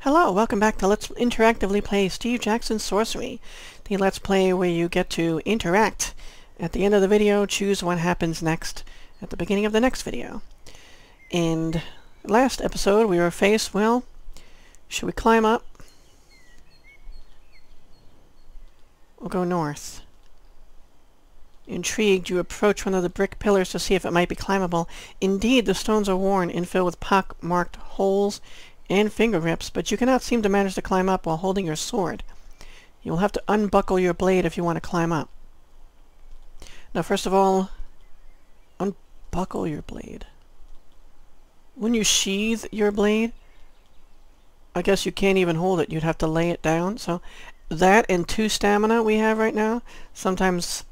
Hello, welcome back to Let's Interactively Play Steve Jackson's Sorcery, the Let's Play where you get to interact. At the end of the video, choose what happens next at the beginning of the next video. In last episode, we were faced, well, should we climb up? We'll go north. Intrigued, you approach one of the brick pillars to see if it might be climbable. Indeed, the stones are worn and filled with pock-marked holes and finger grips, but you cannot seem to manage to climb up while holding your sword. You will have to unbuckle your blade if you want to climb up. Now, first of all, unbuckle your blade. When you sheathe your blade, I guess you can't even hold it. You'd have to lay it down. So that and 2 stamina we have right now. Sometimes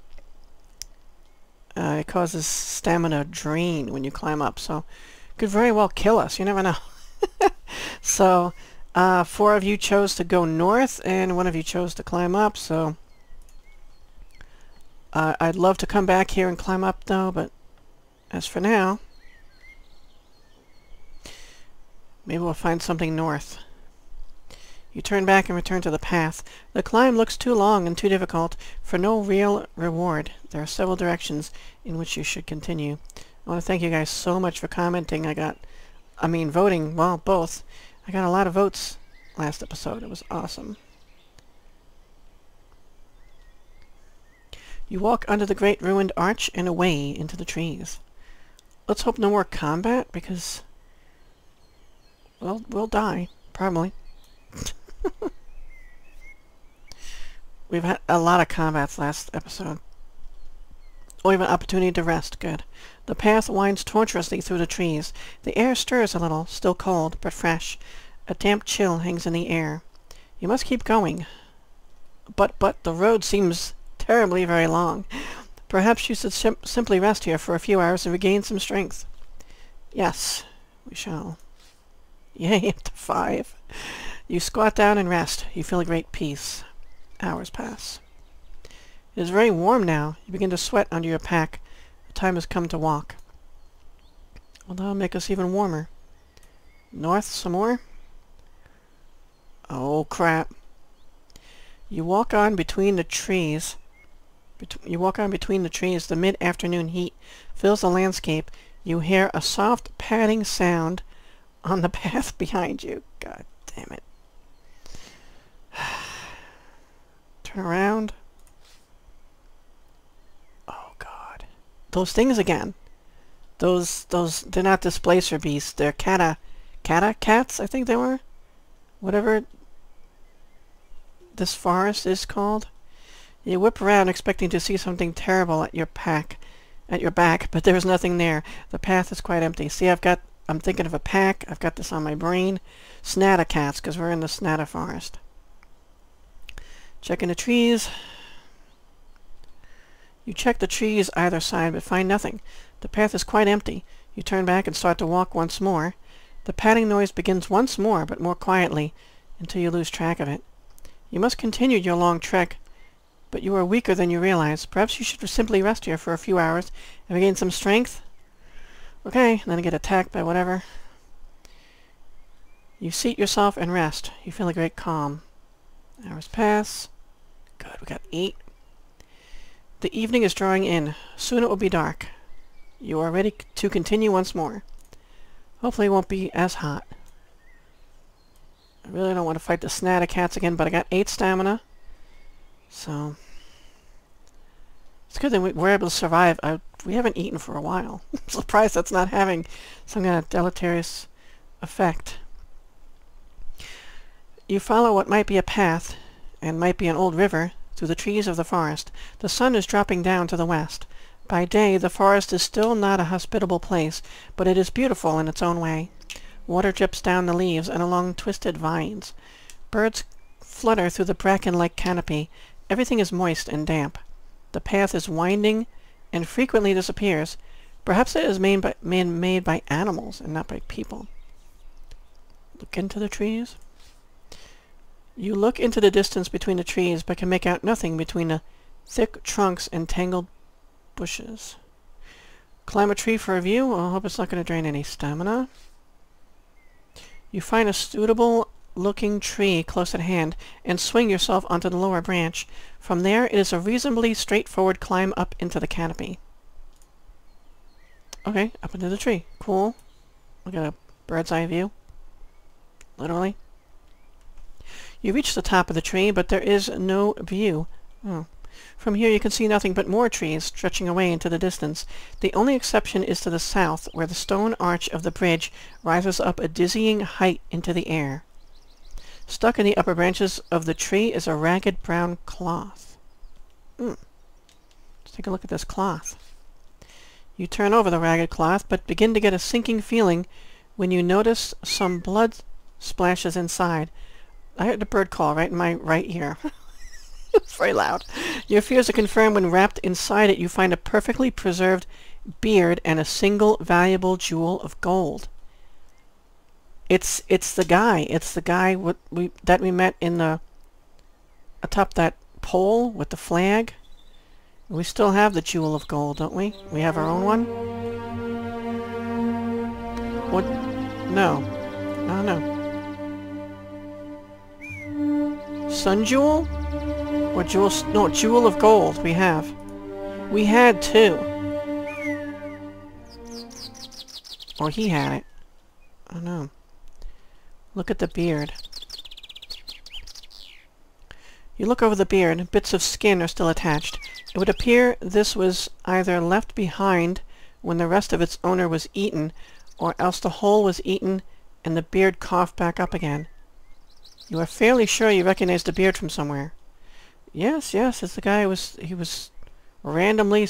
it causes stamina drain when you climb up, so it could very well kill us. You never know. So 4 of you chose to go north and 1 of you chose to climb up, so I'd love to come back here and climb up though, but as for now, maybe we'll find something north. You turn back and return to the path. The climb looks too long and too difficult for no real reward. There are several directions in which you should continue. I want to thank you guys so much for commenting. Voting, well, both. I got a lot of votes last episode. It was awesome. You walk under the great ruined arch and away into the trees. Let's hope no more combat, because, well, we'll die, probably. We've had a lot of combats last episode. We have an opportunity to rest. Good. The path winds tortuously through the trees. The air stirs a little, still cold, but fresh. A damp chill hangs in the air. You must keep going. But the road seems terribly very long. Perhaps you should simply rest here for a few hours and regain some strength. Yes, we shall. Yay, up to 5. You squat down and rest. You feel a great peace. Hours pass. It is very warm now. You begin to sweat under your pack. The time has come to walk. Well, that'll make us even warmer. North some more? Oh, crap. You walk on between the trees. The mid-afternoon heat fills the landscape. You hear a soft padding sound on the path behind you. God damn it. Turn around. Oh god. Those things again. Those they're not displacer beasts, they're cats, I think they were. Whatever this forest is called. You whip around expecting to see something terrible at your back, but there's nothing there. The path is quite empty. See, I'm thinking of a pack. I've got this on my brain. Snatta cats, because we're in the Snatta forest. Checking the trees. You check the trees either side, but find nothing. The path is quite empty. You turn back and start to walk once more. The padding noise begins once more, but more quietly, until you lose track of it. You must continue your long trek, but you are weaker than you realize. Perhaps you should simply rest here for a few hours and regain some strength. Okay, and then get attacked by whatever. You seat yourself and rest. You feel a great calm. Hours pass. Good, we got 8. The evening is drawing in. Soon it will be dark. You are ready to continue once more. Hopefully it won't be as hot. I really don't want to fight the Snatta cats again, but I got 8 stamina. So it's good that we're able to survive. We haven't eaten for a while. I'm surprised that's not having some kind of deleterious effect. You follow what might be a path, and might be an old river, through the trees of the forest. The sun is dropping down to the west. By day, the forest is still not a hospitable place, but it is beautiful in its own way. Water drips down the leaves and along twisted vines. Birds flutter through the bracken-like canopy. Everything is moist and damp. The path is winding and frequently disappears. Perhaps it is made by animals and not by people. Look into the trees. You look into the distance between the trees, but can make out nothing between the thick trunks and tangled bushes. Climb a tree for a view. I hope it's not going to drain any stamina. You find a suitable looking tree close at hand and swing yourself onto the lower branch. From there, it is a reasonably straightforward climb up into the canopy. Okay, up into the tree. Cool. Look at a bird's eye view. Literally. You reach the top of the tree, but there is no view. Oh. From here you can see nothing but more trees stretching away into the distance. The only exception is to the south, where the stone arch of the bridge rises up a dizzying height into the air. Stuck in the upper branches of the tree is a ragged brown cloth. Let's take a look at this cloth. You turn over the ragged cloth, but begin to get a sinking feeling when you notice some blood splashes inside. I heard the bird call right in my right ear. It's very loud. Your fears are confirmed when wrapped inside it you find a perfectly preserved beard and a single valuable jewel of gold. It's the guy. It's the guy that we met in the atop that pole with the flag. We still have the jewel of gold, don't we? We have our own one? What? No. No. Sun jewel? Or jewel? No, jewel of gold we have. We had two. Or he had it. I don't know. Look at the beard. You look over the beard. Bits of skin are still attached. It would appear this was either left behind when the rest of its owner was eaten, or else the whole was eaten and the beard coughed back up again. You are fairly sure you recognize the beard from somewhere. Yes, it's the guy he was randomly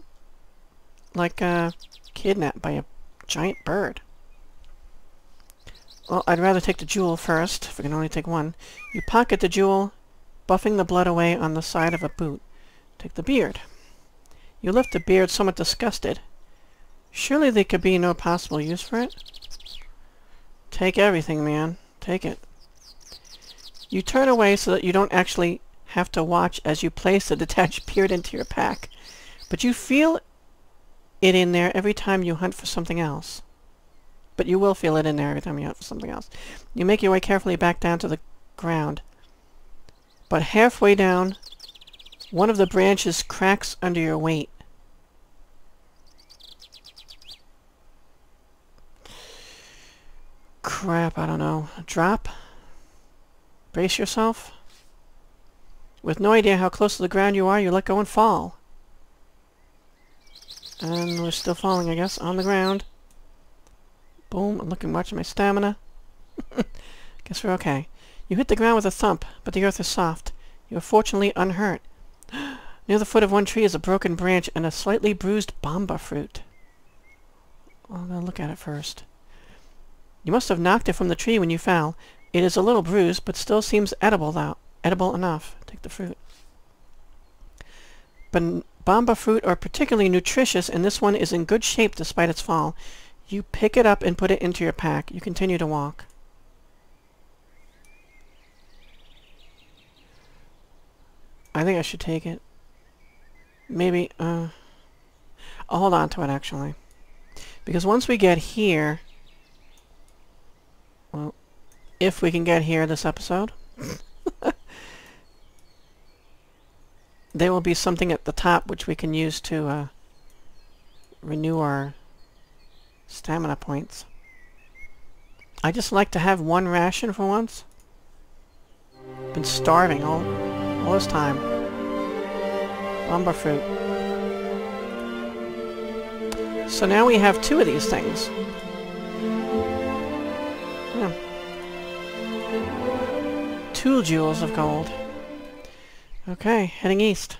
kidnapped by a giant bird. Well, I'd rather take the jewel first, if we can only take one. You pocket the jewel, buffing the blood away on the side of a boot. Take the beard. You lift the beard, somewhat disgusted. Surely there could be no possible use for it? Take everything, man. Take it. You turn away so that you don't actually have to watch as you place the detached beard into your pack. But you feel it in there every time you hunt for something else. But you will feel it in there every time you hunt for something else. You make your way carefully back down to the ground. But halfway down, one of the branches cracks under your weight. Crap, I don't know. Drop? Brace yourself. With no idea how close to the ground you are, you let go and fall. And we're still falling, I guess, on the ground. Boom, I'm looking much at my stamina. Guess we're okay. You hit the ground with a thump, but the earth is soft. You are fortunately unhurt. Near the foot of one tree is a broken branch and a slightly bruised bamba fruit. I'm going to look at it first. You must have knocked it from the tree when you fell. It is a little bruised, but still seems edible enough. Take the fruit. But bamba fruit are particularly nutritious, and this one is in good shape despite its fall. You pick it up and put it into your pack. You continue to walk. I think I should take it. Maybe, I'll hold on to it, actually. Because once we get here... Well, if we can get here this episode... there will be something at the top which we can use to, renew our stamina points. I just like to have one ration for once. Been starving all this time. Bamba fruit. So now we have two of these things. Yeah. 2 jewels of gold. Okay, heading east.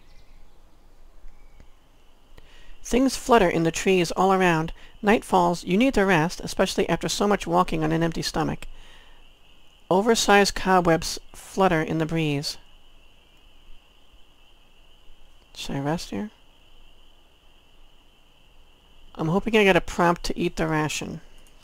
Things flutter in the trees all around. Night falls. You need to rest, especially after so much walking on an empty stomach. Oversized cobwebs flutter in the breeze. Should I rest here? I'm hoping I get a prompt to eat the ration.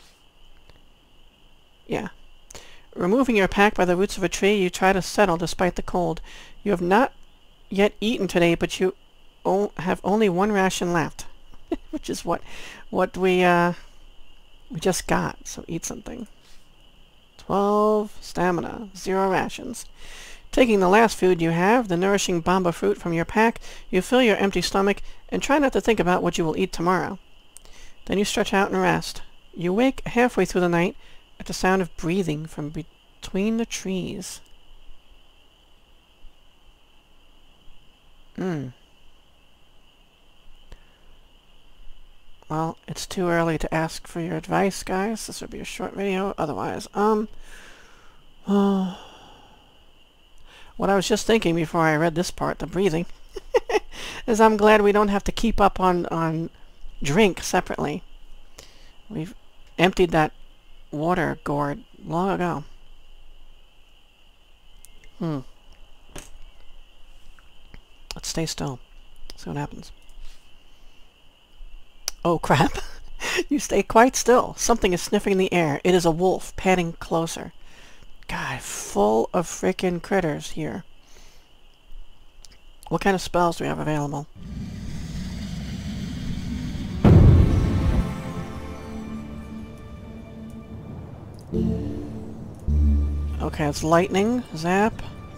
Yeah. Removing your pack by the roots of a tree, you try to settle despite the cold. You have not yet eaten today, but you have only one ration left. Which is what we just got. So eat something. 12 stamina. 0 rations. Taking the last food you have, the nourishing bamba fruit from your pack, you fill your empty stomach and try not to think about what you will eat tomorrow. Then you stretch out and rest. You wake halfway through the night at the sound of breathing from between the trees. Well, it's too early to ask for your advice, guys. This would be a short video otherwise. What I was just thinking before I read this part, the breathing, is I'm glad we don't have to keep up on drink separately. We've emptied that water gourd long ago. Let's stay still. See what happens. Oh, crap. You stay quite still. Something is sniffing in the air. It is a wolf, padding closer. God, full of frickin' critters here. What kind of spells do we have available? Okay, it's lightning, zap.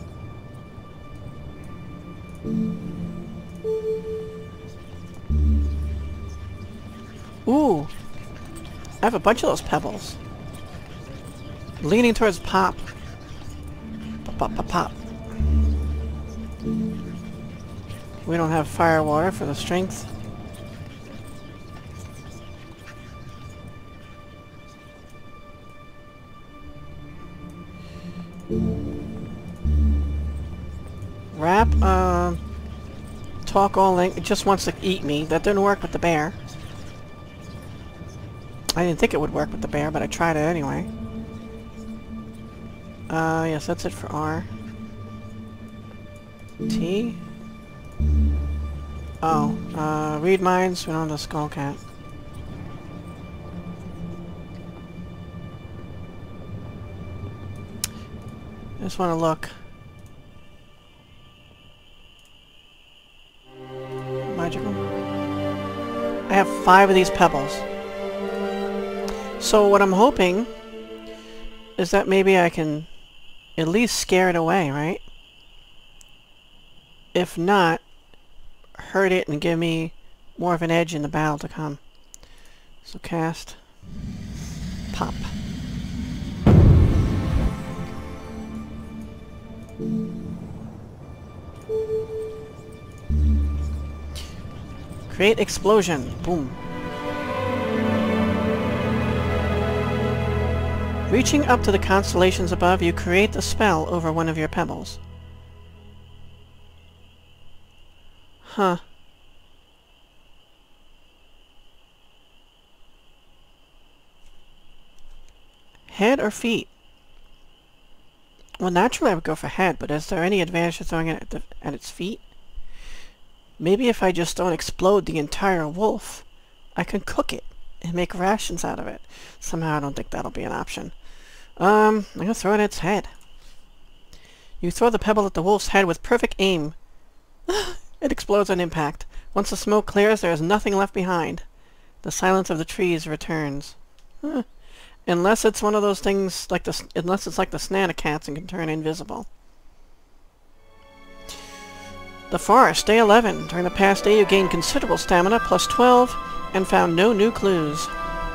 Ooh! I have a bunch of those pebbles. Leaning towards pop. Pop, pop, pop, pop. We don't have fire water for the strength. Wrap, talk all language. It just wants to eat me. That didn't work with the bear. I didn't think it would work with the bear, but I tried it anyway. Yes, that's it for R. T? Oh, read minds, we don't have the skull cat. I just want to look. Magical. I have 5 of these pebbles. So what I'm hoping is that maybe I can at least scare it away, right? If not, hurt it and give me more of an edge in the battle to come. So cast. Pop. Create explosion. Boom. Reaching up to the constellations above, you create the spell over one of your pebbles. Huh. Head or feet? Well, naturally I would go for head, but is there any advantage to throwing it at its feet? Maybe if I just don't explode the entire wolf, I can cook it and make rations out of it. Somehow I don't think that'll be an option. I'm gonna throw it at its head. You throw the pebble at the wolf's head with perfect aim. It explodes on impact. Once the smoke clears, there is nothing left behind. The silence of the trees returns. Unless it's one of those things like unless it's like the Snanacats and can turn invisible. The forest, day 11. During the past day you gained considerable stamina, plus 12, and found no new clues.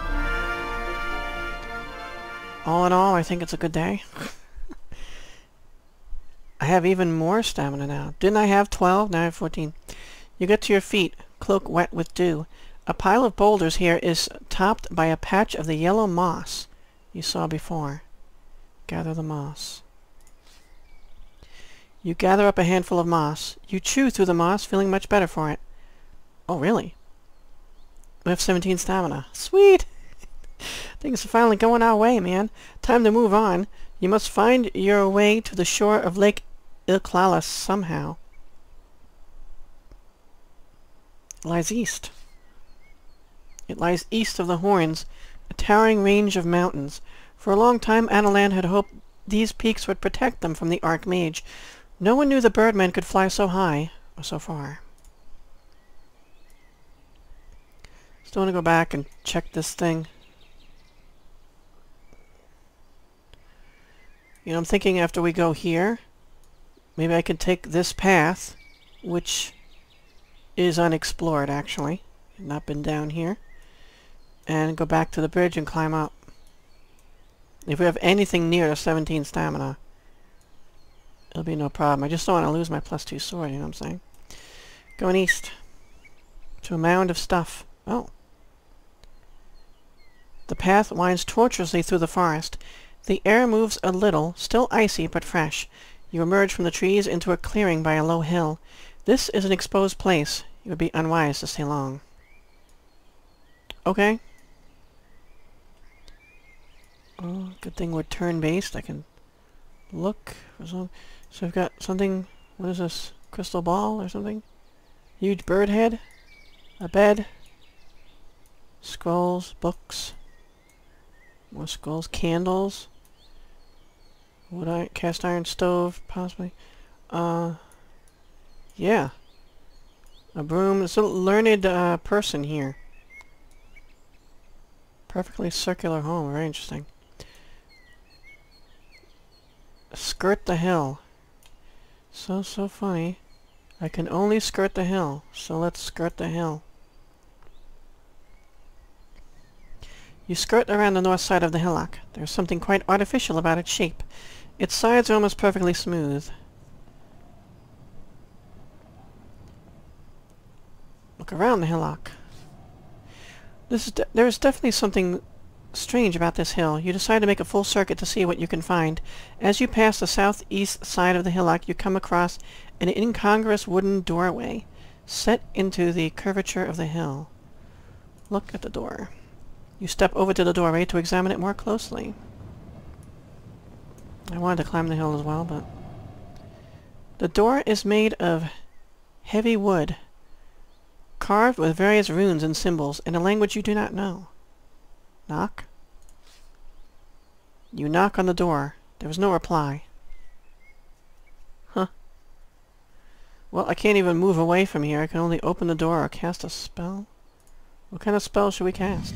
All in all, I think it's a good day. I have even more stamina now. Didn't I have 12? Now I have 14. You get to your feet, cloak wet with dew. A pile of boulders here is topped by a patch of the yellow moss you saw before. Gather the moss. You gather up a handful of moss. You chew through the moss, feeling much better for it. Oh, really? We have 17 stamina. Sweet! Things are finally going our way, man. Time to move on. You must find your way to the shore of Lake Ilklalis somehow. It lies east. It lies east of the Horns, a towering range of mountains. For a long time, Analan had hoped these peaks would protect them from the Archmage. No one knew the birdmen could fly so high, or so far. Still want to go back and check this thing. You know, I'm thinking after we go here, maybe I can take this path, which is unexplored, actually. Not been down here. And go back to the bridge and climb up. If we have anything near the 17 stamina, it'll be no problem. I just don't want to lose my +2 sword, you know what I'm saying? Going east. To a mound of stuff. Oh. The path winds tortuously through the forest. The air moves a little, still icy but fresh. You emerge from the trees into a clearing by a low hill. This is an exposed place. It would be unwise to stay long. Okay. Oh, good thing we're turn-based. I can look. So we've got something... What is this? Crystal ball or something? Huge bird head? A bed? Scrolls, books... More skulls, candles. Cast iron stove, possibly. Yeah. A broom. It's a learned person here. Perfectly circular home. Very interesting. Skirt the hill. So funny. I can only skirt the hill. So let's skirt the hill. You skirt around the north side of the hillock. There's something quite artificial about its shape. Its sides are almost perfectly smooth. Look around the hillock. There's definitely something strange about this hill. You decide to make a full circuit to see what you can find. As you pass the southeast side of the hillock, you come across an incongruous wooden doorway set into the curvature of the hill. Look at the door. You step over to the doorway to examine it more closely. I wanted to climb the hill as well, but... The door is made of heavy wood, carved with various runes and symbols in a language you do not know. Knock? You knock on the door. There was no reply. Huh. Well, I can't even move away from here. I can only open the door or cast a spell. What kind of spell should we cast?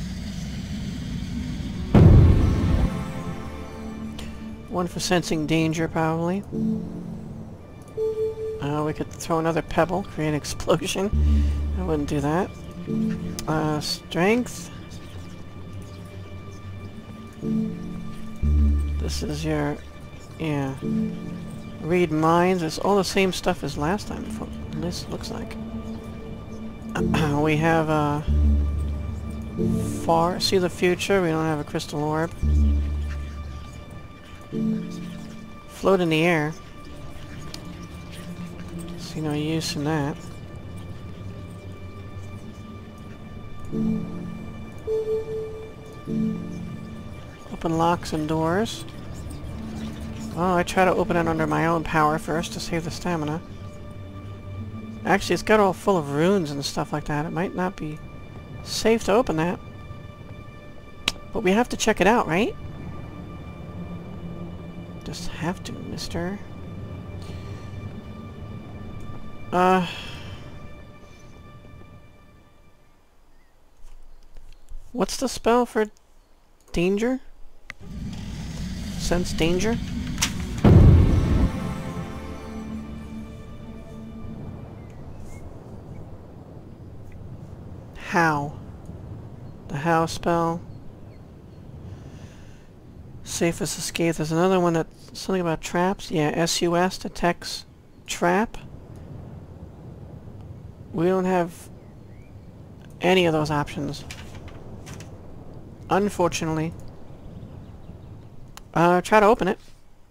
One for sensing danger, probably. We could throw another pebble, create an explosion. I wouldn't do that. Strength. This is your... Yeah. Read minds. It's all the same stuff as last time, this looks like. We have, see the future. We don't have a crystal orb. Float in the air. See no use in that. Open locks and doors. Oh, I try to open it under my own power first to save the stamina. Actually, it's got all full of runes and stuff like that. It might not be safe to open that. But we have to check it out, right? Just have to, mister. What's the spell for danger? Sense danger? How? The how spell. Safest escape. There's another one that's something about traps. Yeah, SUS detects trap. We don't have any of those options. Unfortunately. Try to open it.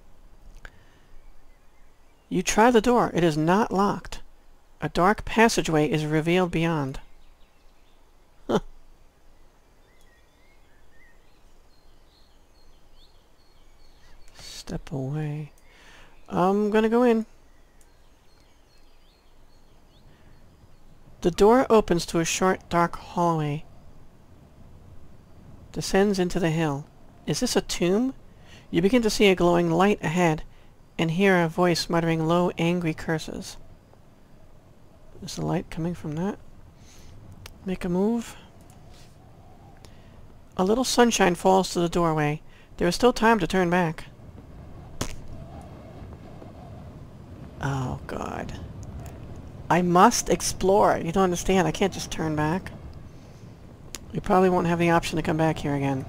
You try the door. It is not locked. A dark passageway is revealed beyond. Huh. Step away. I'm gonna go in. The door opens to a short, dark hallway. Descends into the hill. Is this a tomb? You begin to see a glowing light ahead, and hear a voice muttering low, angry curses. Is the light coming from that? Make a move. A little sunshine falls to the doorway. There is still time to turn back. Oh, God. I must explore. You don't understand. I can't just turn back. You probably won't have the option to come back here again.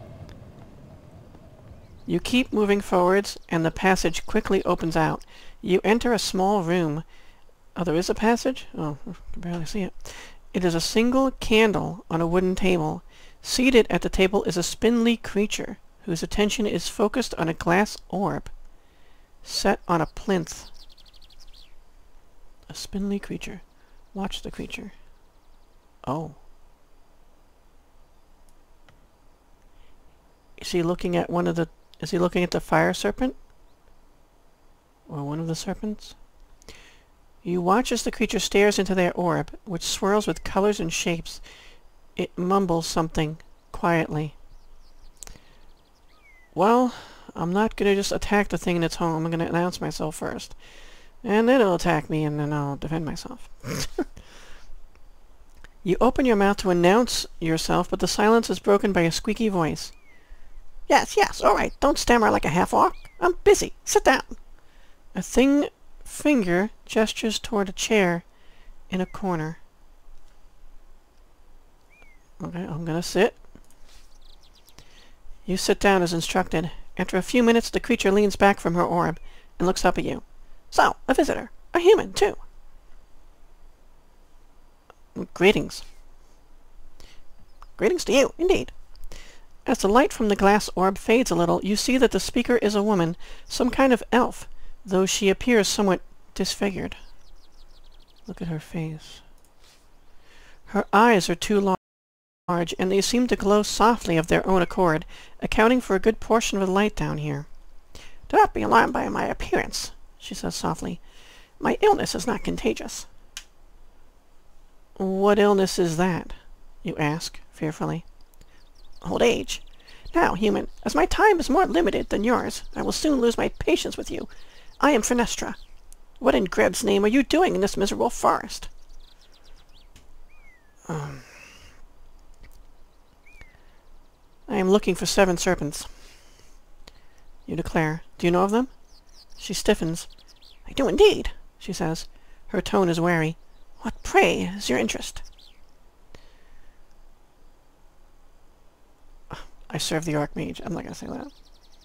You keep moving forwards, and the passage quickly opens out. You enter a small room. Oh, there is a passage? Oh, I can barely see it. It is a single candle on a wooden table. Seated at the table is a spindly creature, whose attention is focused on a glass orb set on a plinth. A spindly creature. Watch the creature. Oh. Is he looking at one of the... Is he looking at the fire serpent? Or one of the serpents? You watch as the creature stares into their orb, which swirls with colors and shapes. It mumbles something quietly. Well, I'm not going to just attack the thing in its home. I'm going to announce myself first. And then it'll attack me, and then I'll defend myself. You open your mouth to announce yourself, but the silence is broken by a squeaky voice. Yes, yes, all right. Don't stammer like a half-orc. I'm busy. Sit down. A thin finger gestures toward a chair in a corner. Okay, I'm gonna sit. You sit down as instructed. After a few minutes, the creature leans back from her orb and looks up at you. So, a visitor. A human, too. Greetings. Greetings to you, indeed. As the light from the glass orb fades a little, you see that the speaker is a woman, some kind of elf, though she appears somewhat disfigured. Look at her face. Her eyes are too large, and they seem to glow softly of their own accord, accounting for a good portion of the light down here. Do not be alarmed by my appearance, she says softly. My illness is not contagious. What illness is that? You ask, fearfully. Old age. Now, human, as my time is more limited than yours, I will soon lose my patience with you. I am Fenestra. What in Greb's name are you doing in this miserable forest? I am looking for Seven Serpents. You declare. Do you know of them? She stiffens. I do indeed, she says. Her tone is wary. What, pray, is your interest? I serve the Archmage. I'm not going to say that.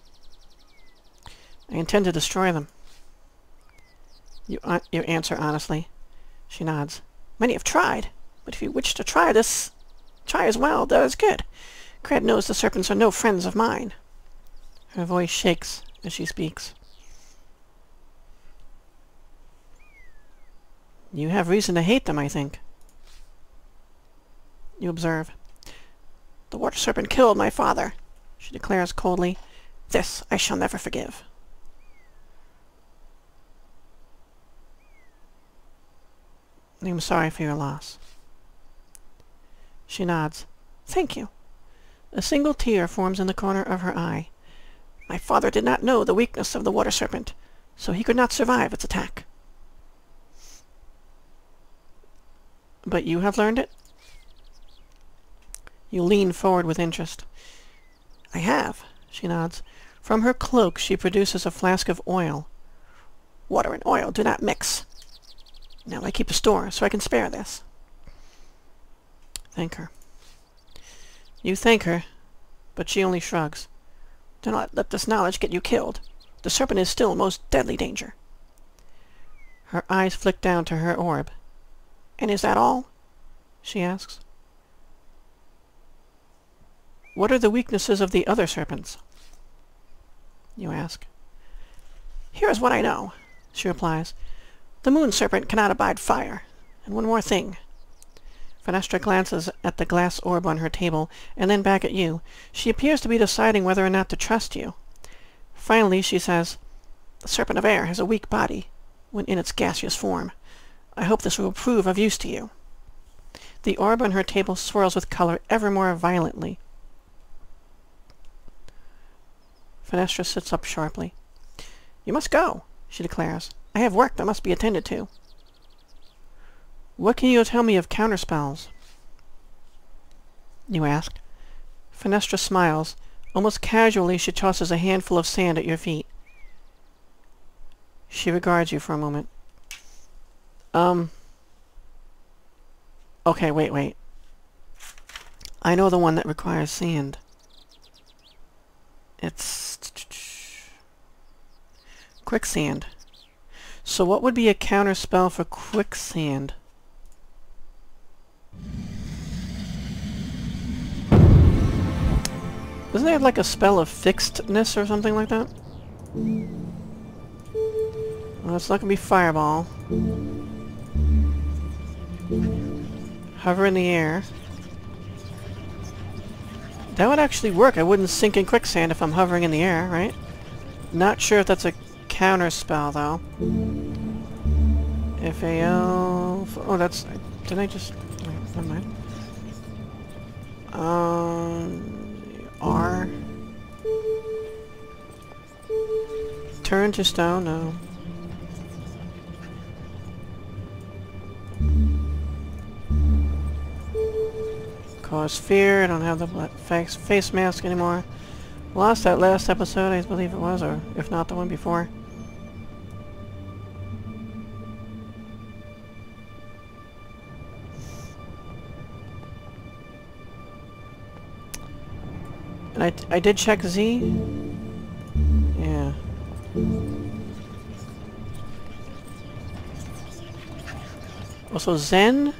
I intend to destroy them. You answer honestly. She nods. Many have tried, but if you wish to try this, try as well. That is good. Cred knows the serpents are no friends of mine. Her voice shakes as she speaks. You have reason to hate them, I think. You observe. The water serpent killed my father, she declares coldly. This I shall never forgive. I am sorry for your loss. She nods. Thank you. A single tear forms in the corner of her eye. My father did not know the weakness of the water serpent, so he could not survive its attack. But you have learned it? You lean forward with interest. I have, she nods. From her cloak she produces a flask of oil. Water and oil do not mix. Now I keep a store, so I can spare this. Thank her. You thank her, but she only shrugs. Do not let this knowledge get you killed. The serpent is still most deadly danger. Her eyes flick down to her orb. And is that all? She asks. What are the weaknesses of the other serpents? You ask. Here is what I know, she replies. The moon serpent cannot abide fire. And one more thing. Fenestra glances at the glass orb on her table, and then back at you. She appears to be deciding whether or not to trust you. Finally, she says, The serpent of air has a weak body, when in its gaseous form. I hope this will prove of use to you. The orb on her table swirls with color ever more violently. Fenestra sits up sharply. You must go, she declares. I have work that must be attended to. What can you tell me of counterspells? You ask. Fenestra smiles. Almost casually she tosses a handful of sand at your feet. She regards you for a moment. Okay, wait. I know the one that requires sand. It's quicksand. So what would be a counter spell for quicksand? Isn't there like a spell of fixedness or something like that? Well, it's not gonna be fireball. Hover in the air. That would actually work. I wouldn't sink in quicksand if I'm hovering in the air, right? Not sure if that's a counter spell though. FAL... Oh, that's... Did I just... Wait, never mind. R... Turn to stone? No. Cause fear. I don't have the face mask anymore. Lost that last episode, I believe it was, or if not the one before. And I did check Z. Yeah. Also Zen.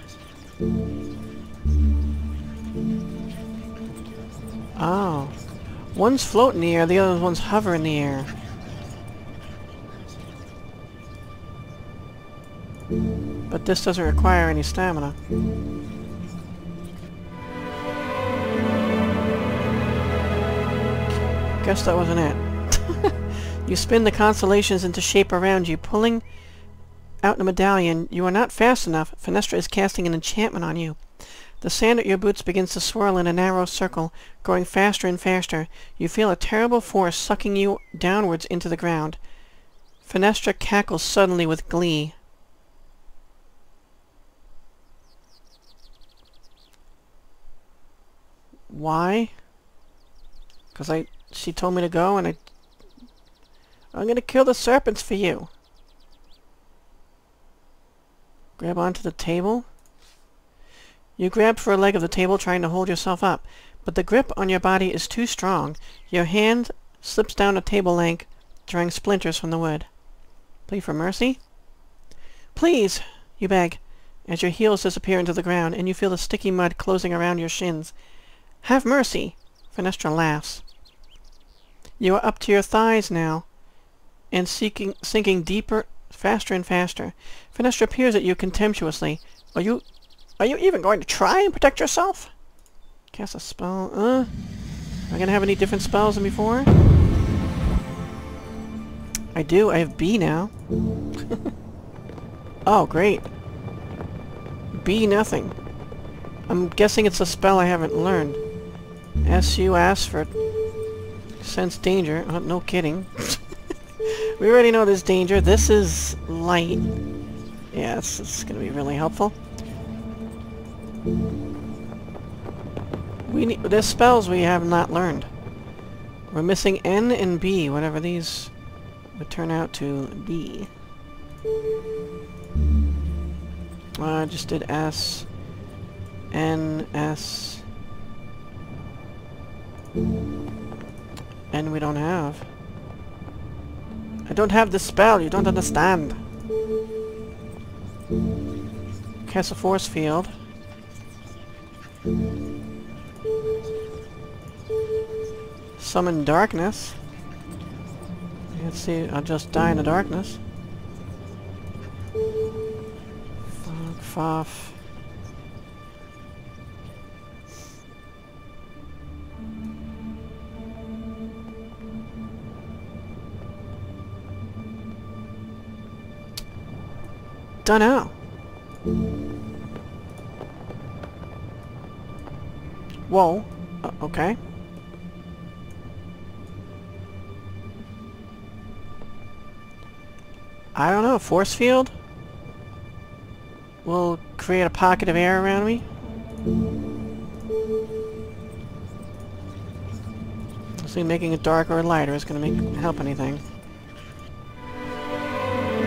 Oh. One's float in the air, the other one's hover in the air. But this doesn't require any stamina. Guess that wasn't it. You spin the constellations into shape around you, pulling out the medallion. You are not fast enough. Fenestra is casting an enchantment on you. The sand at your boots begins to swirl in a narrow circle, growing faster and faster. You feel a terrible force sucking you downwards into the ground. Fenestra cackles suddenly with glee. Why? Because she told me to go and I'm gonna kill the serpents for you. Grab onto the table. You grab for a leg of the table, trying to hold yourself up, but the grip on your body is too strong. Your hand slips down a table leg, drawing splinters from the wood. Plea for mercy? Please, you beg, as your heels disappear into the ground, and you feel the sticky mud closing around your shins. Have mercy! Fenestra laughs. You are up to your thighs now, and sinking deeper, faster and faster. Fenestra peers at you contemptuously. Are you even going to try and protect yourself? Cast a spell. Am I gonna have any different spells than before? I do. I have B now. Oh, great. B nothing. I'm guessing it's a spell I haven't learned. SU asks for sense danger. Oh, no kidding. We already know there's danger. This is light. Yeah, it's gonna be really helpful. There's spells we have not learned. We're missing N and B, whatever these would turn out to be. I just did S, N, S, and we don't have. I don't have this spell, you don't understand. Cast a force field. Summon darkness. Let's see, I'll just die in the darkness. Fog, foff. Dunno. Whoa. Okay. I don't know. Force field? Will create a pocket of air around me? See, making it darker or lighter is going to help anything.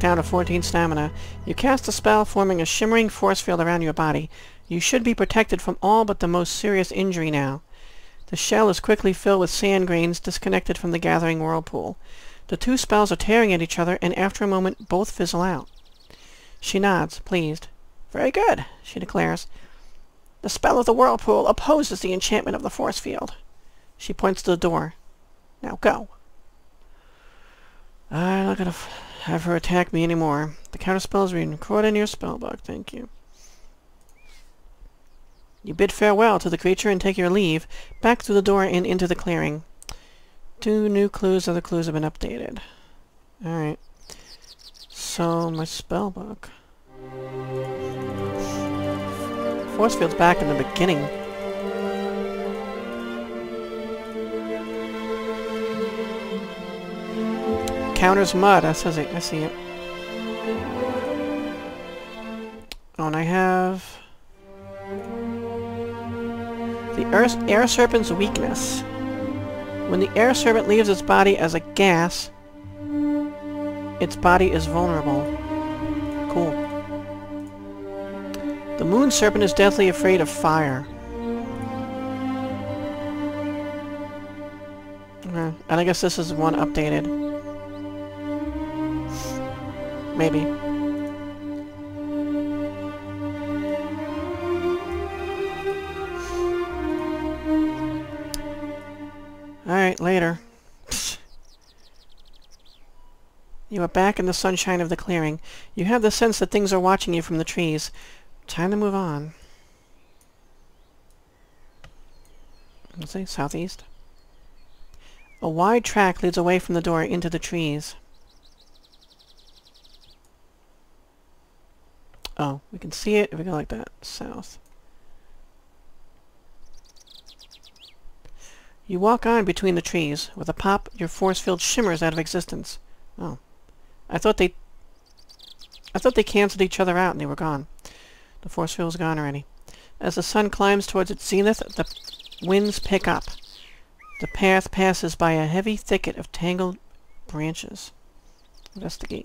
down to 14 stamina. You cast a spell, forming a shimmering force field around your body. You should be protected from all but the most serious injury now. The shell is quickly filled with sand grains disconnected from the gathering whirlpool. The two spells are tearing at each other, and after a moment both fizzle out. She nods, pleased. Very good, she declares. The spell of the whirlpool opposes the enchantment of the force field. She points to the door. Now go. I'm not gonna have her attack me anymore. The counterspell is being recorded in your spellbook. Thank you. You bid farewell to the creature and take your leave, back through the door and into the clearing. 2 new clues. Other clues have been updated. Alright. So, my spellbook. Force field's back in the beginning. Counters mud. I see it. Oh, and I have the air serpent's weakness. When the air serpent leaves its body as a gas, its body is vulnerable. Cool. The moon serpent is deathly afraid of fire. And I guess this is one updated. Maybe. Alright, later. You are back in the sunshine of the clearing. You have the sense that things are watching you from the trees. Time to move on. Let's see, southeast. A wide track leads away from the door into the trees. Oh, we can see it if we go like that. South. You walk on between the trees. With a pop, your force field shimmers out of existence. Oh. I thought they canceled each other out and they were gone. The force field's gone already. As the sun climbs towards its zenith, the winds pick up. The path passes by a heavy thicket of tangled branches. Investigate.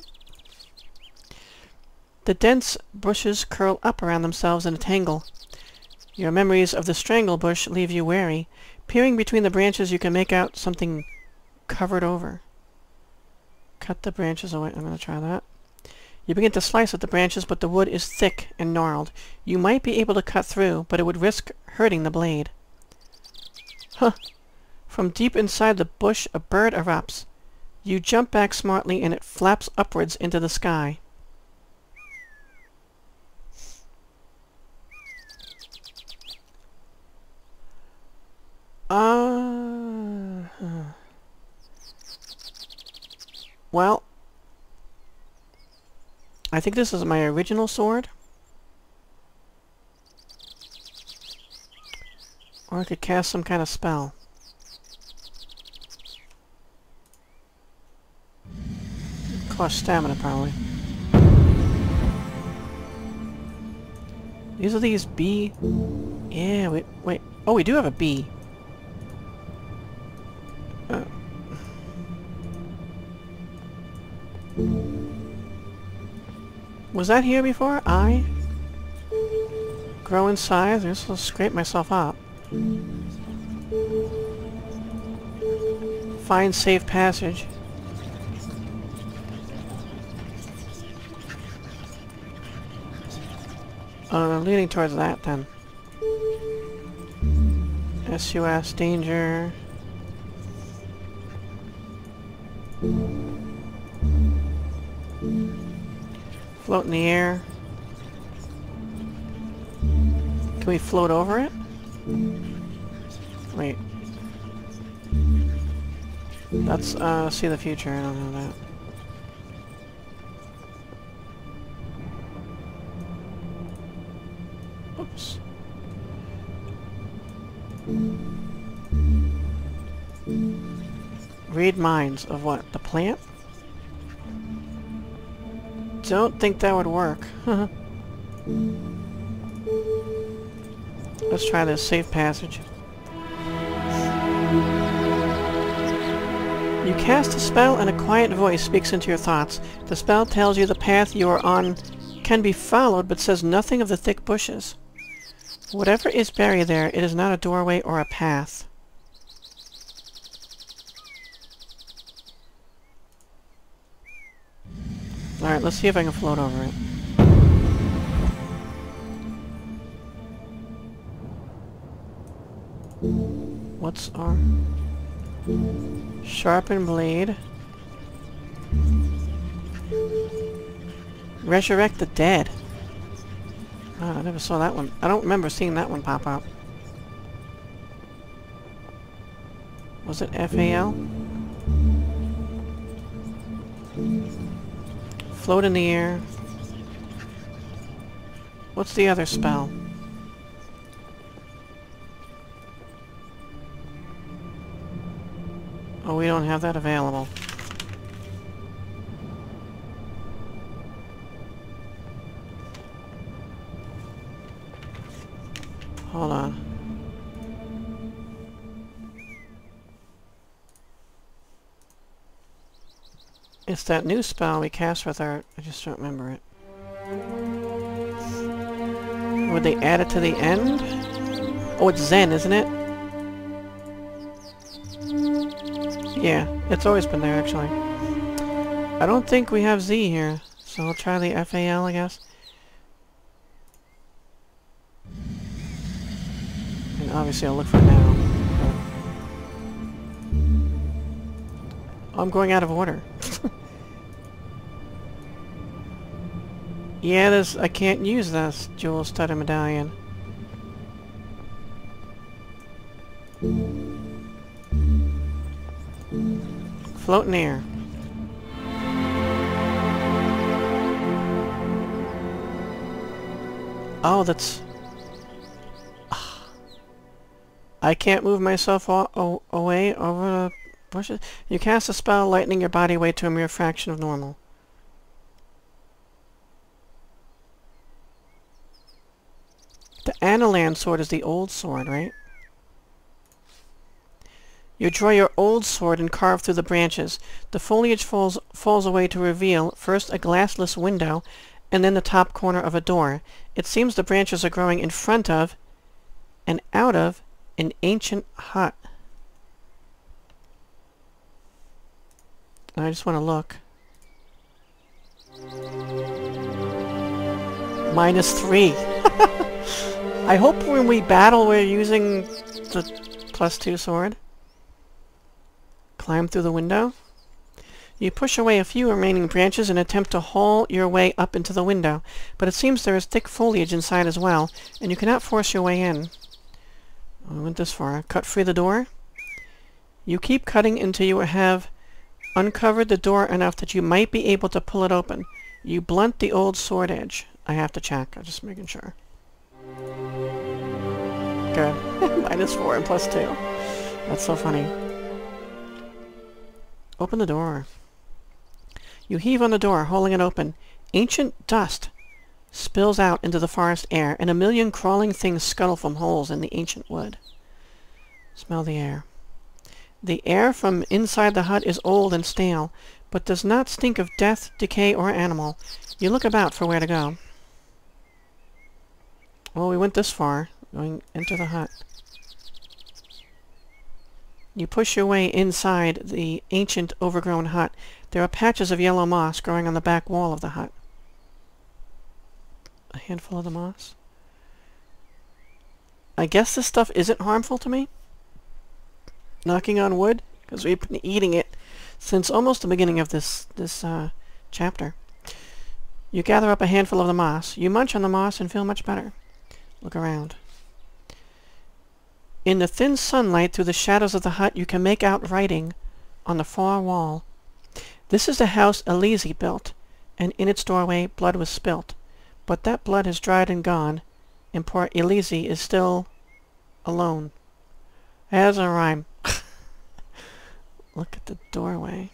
The dense bushes curl up around themselves in a tangle. Your memories of the strangle bush leave you wary. Peering between the branches, you can make out something covered over. Cut the branches away. I'm going to try that. You begin to slice at the branches, but the wood is thick and gnarled. You might be able to cut through, but it would risk hurting the blade. Huh! From deep inside the bush, a bird erupts. You jump back smartly, and it flaps upwards into the sky. Well, I think this is my original sword. Or I could cast some kind of spell. Cost stamina, probably. These are these bee... Yeah, wait. Oh, we do have a bee. Was that here before? I grow in size. I just will scrape myself up. Find safe passage. Leading towards that then. SUS danger. Float in the air. Can we float over it? Wait. That's, see the future. I don't know that. Oops. Read minds of what? The plant? Don't think that would work. Let's try this safe passage. You cast a spell and a quiet voice speaks into your thoughts. The spell tells you the path you are on can be followed, but says nothing of the thick bushes. Whatever is buried there, it is not a doorway or a path. Alright, let's see if I can float over it. What's our... Sharpened blade. Resurrect the dead. Oh, I never saw that one. I don't remember seeing that one pop up. Was it FAL? Float in the air. What's the other spell? Oh, we don't have that available. Hold on. It's that new spell we cast with our... I just don't remember it. Would they add it to the end? Oh, it's Zen, isn't it? Yeah, it's always been there, actually. I don't think we have Z here, so I'll try the FAL, I guess. And obviously I'll look for it now. Oh, I'm going out of order. Yeah, there's... I can't use this jewel studded medallion. Float in the air. Oh, that's... I can't move myself away over the bushes. You cast a spell, lightening your body weight to a mere fraction of normal. The Analan sword is the old sword, right? You draw your old sword and carve through the branches. The foliage falls away to reveal first a glassless window and then the top corner of a door. It seems the branches are growing in front of and out of an ancient hut. I just want to look. -3. I hope when we battle we're using the +2 sword. Climb through the window. You push away a few remaining branches and attempt to haul your way up into the window, but it seems there is thick foliage inside as well, and you cannot force your way in. I went this far. Cut free the door. You keep cutting until you have uncovered the door enough that you might be able to pull it open. You blunt the old sword edge. I have to check. I'm just making sure. Good. -4 and +2. That's so funny. Open the door. You heave on the door, holding it open. Ancient dust spills out into the forest air, and a million crawling things scuttle from holes in the ancient wood. Smell the air. The air from inside the hut is old and stale, but does not stink of death, decay, or animal. You look about for where to go. Well, we went this far. Going into the hut. You push your way inside the ancient, overgrown hut. There are patches of yellow moss growing on the back wall of the hut. A handful of the moss. I guess this stuff isn't harmful to me? Knocking on wood? Because we've been eating it since almost the beginning of this chapter. You gather up a handful of the moss. You munch on the moss and feel much better. Look around. In the thin sunlight through the shadows of the hut, you can make out writing on the far wall. This is the house Elise built, and in its doorway blood was spilt. But that blood has dried and gone, and poor Elise is still alone. As a rhyme. Look at the doorway.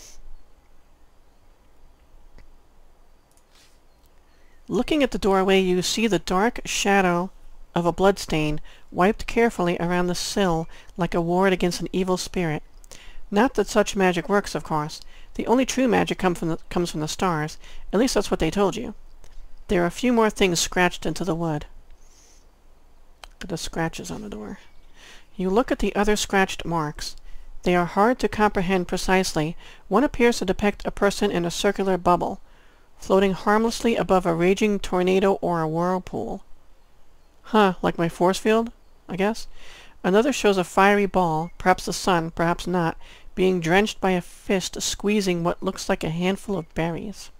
Looking at the doorway, you see the dark shadow of a bloodstain wiped carefully around the sill like a ward against an evil spirit. Not that such magic works, of course. The only true magic comes from the stars. At least that's what they told you. There are a few more things scratched into the wood. Look at the scratches on the door. You look at the other scratched marks. They are hard to comprehend precisely. One appears to depict a person in a circular bubble, floating harmlessly above a raging tornado or a whirlpool. Huh, like my force field, I guess? Another shows a fiery ball, perhaps the sun, perhaps not, being drenched by a fist squeezing what looks like a handful of berries.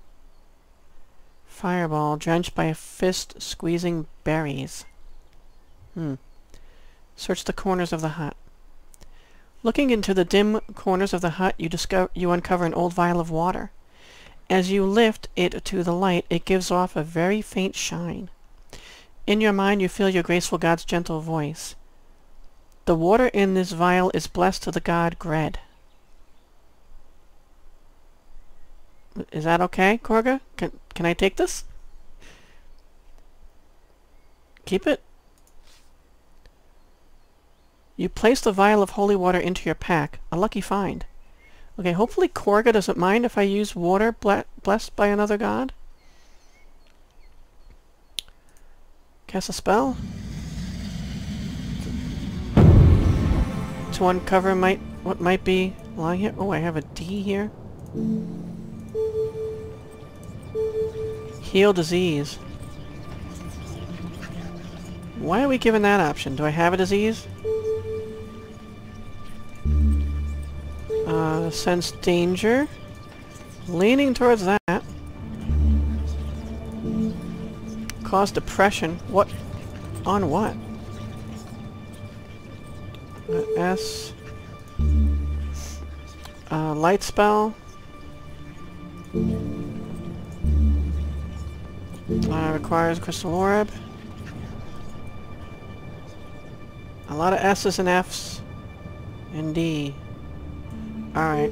Fireball drenched by a fist squeezing berries. Search the corners of the hut. Looking into the dim corners of the hut, you uncover an old vial of water. As you lift it to the light, it gives off a very faint shine. In your mind, you feel your graceful god's gentle voice. The water in this vial is blessed to the god Gred. Is that okay, Korga? Can I take this? Keep it? You place the vial of holy water into your pack. A lucky find. Okay, hopefully Korga doesn't mind if I use water blessed by another god. Cast a spell. To uncover what might be lying here. Oh, I have a D here. Heal disease. Why are we given that option? Do I have a disease? Sense danger. Leaning towards that. Cause depression. What? On what? S. Light spell. Requires crystal orb. A lot of S's and F's. And D. Alright.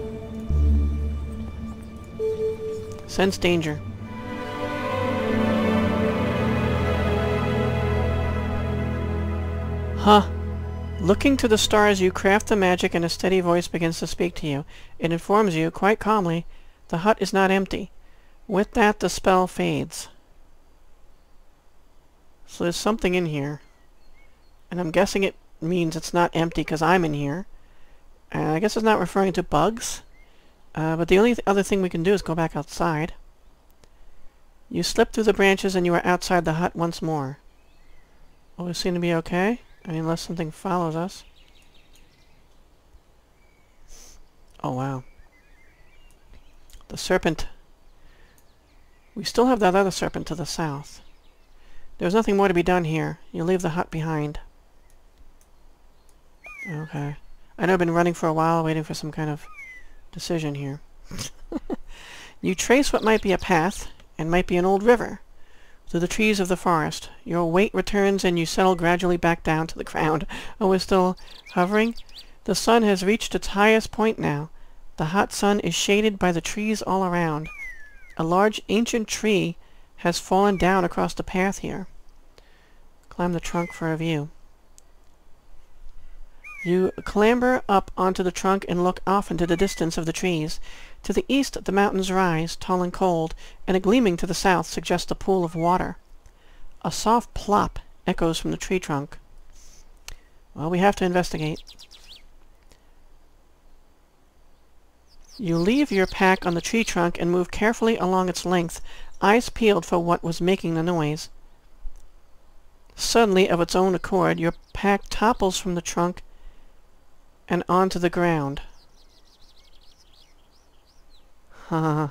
Sense danger. Huh. Looking to the stars, you craft the magic and a steady voice begins to speak to you. It informs you, quite calmly, the hut is not empty. With that, the spell fades. So there's something in here. And I'm guessing it means it's not empty because I'm in here. I guess it's not referring to bugs. But the only other thing we can do is go back outside. You slip through the branches and you are outside the hut once more. Will we seem to be okay? I mean, unless something follows us. Oh, wow. The serpent. We still have that other serpent to the south. There's nothing more to be done here. You leave the hut behind. Okay. I know I've been running for a while, waiting for some kind of decision here. You trace what might be a path, and might be an old river, through the trees of the forest. Your weight returns and you settle gradually back down to the ground. Oh, we're still hovering? The sun has reached its highest point now. The hot sun is shaded by the trees all around. A large ancient tree has fallen down across the path here. Climb the trunk for a view. You clamber up onto the trunk and look off into the distance of the trees. To the east the mountains rise, tall and cold, and a gleaming to the south suggests a pool of water. A soft plop echoes from the tree trunk. Well, we have to investigate. You leave your pack on the tree trunk and move carefully along its length, eyes peeled for what was making the noise. Suddenly, of its own accord, your pack topples from the trunk and onto the ground. I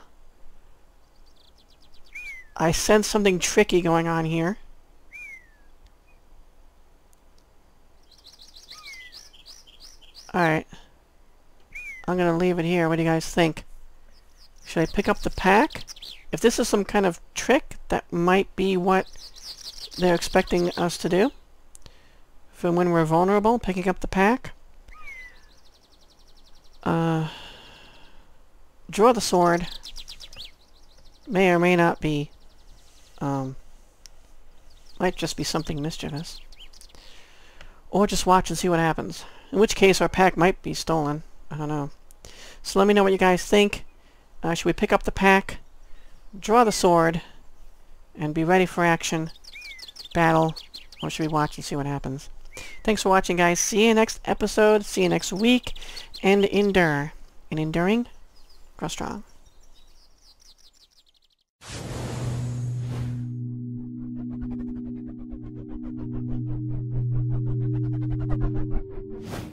sense something tricky going on here. Alright. I'm gonna leave it here. What do you guys think? Should I pick up the pack? If this is some kind of trick, that might be what they're expecting us to do. For when we're vulnerable, picking up the pack. Draw the sword. May or may not be. Might just be something mischievous. Or just watch and see what happens. In which case our pack might be stolen. I don't know. So let me know what you guys think. Should we pick up the pack, draw the sword, and be ready for action, battle, or should we watch and see what happens? Thanks for watching, guys. See you next episode. See you next week. And endure. And enduring, grow strong.